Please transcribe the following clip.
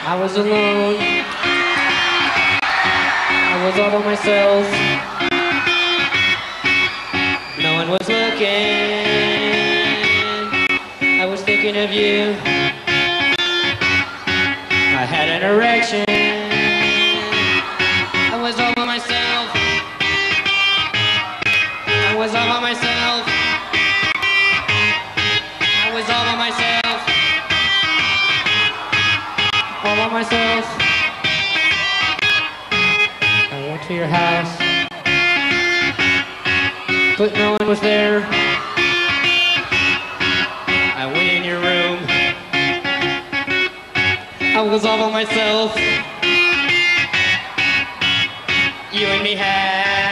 I was alone. I was all by myself. No one was looking. I was thinking of you. I had an erection. I was all by myself. I was all by myself. I was all by myself. All by myself. I went to your house, but no one was there. I went in your room. I was all by myself. You and me had